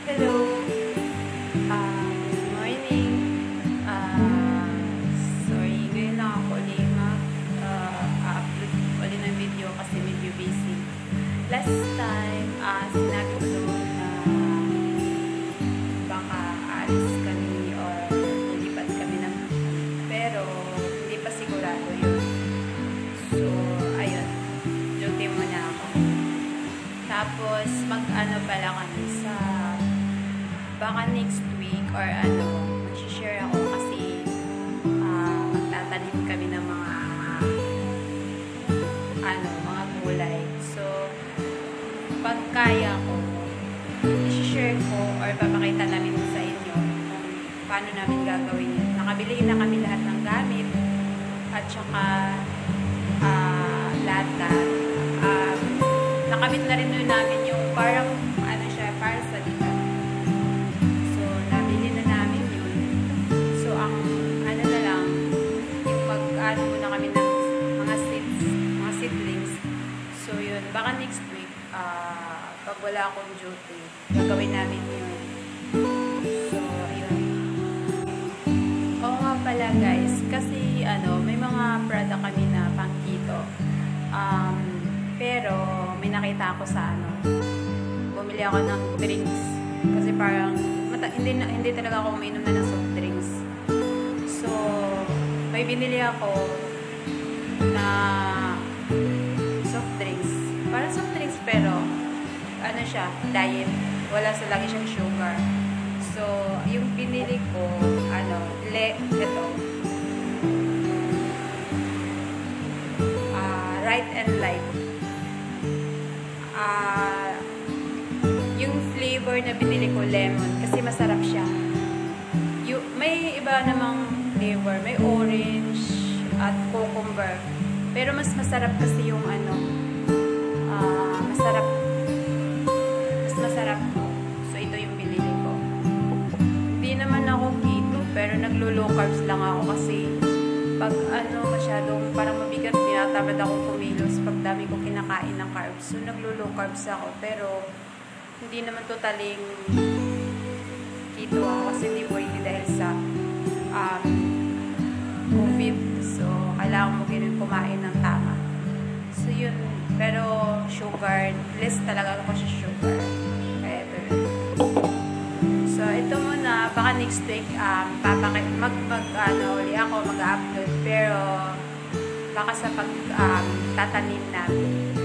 Hello, good morning. Sorry, ngayon lang ako ulit mag-upload ulit ng video kasi medyo busy. Last time, sinabi ko doon na baka aalis kami or lilipat kami ng pero hindi pa sigurado yun. So, ayun, duty muna ako. Tapos, mag-ano pala kami sa baka next week or mag-share ako kasi magtatanim kami ng mga gulay. So, pag kaya ko, i-share ko or papakita namin sa inyo kung paano namin gagawin yun. Nakabili na kami lahat ng gamit at saka lahat. Nakabit na rin nun namin yung parang para sa dito. So, nabili na namin yun. So, ang na lang, yung mag-ano muna kami ng mga seedlings. So, yun. Baka next week, pag wala akong duty, gagawin namin yun. So, yun. Oo nga pala guys, kasi may mga product kami na pang keto. Pero, may nakita ako sa bumili ako ng drinks. Kasi parang, hindi talaga ako uminom na ng soft drinks. So, may binili ako na soft drinks. Parang soft drinks pero, siya, diet. Wala sa lagi siyang sugar. So, yung binili ko, ito. Right and Life. Yung flavor na binili ko, lemon, kasi masarap siya. May iba namang flavor, may orange at cucumber. Pero mas masarap kasi yung mas masarap to. So, ito yung binili ko. Hindi naman ako keto, pero naglo-low carbs lang ako kasi pag masyadong parang mabigat niya, tamad akong kumilos pag dami ko kinakain ng carbs. So, naglo-low carbs ako. Pero, hindi naman totaling keto ako kasi hindi pwede dahil sa COVID. So, kailangan mo ganun kumain ng tama. So, yun. Pero, sugar, less talaga ako sa sugar. Kaya ito yun. So, ito muna, baka next week, uli ako, mag-upload. Pero, baka sa tatanim namin.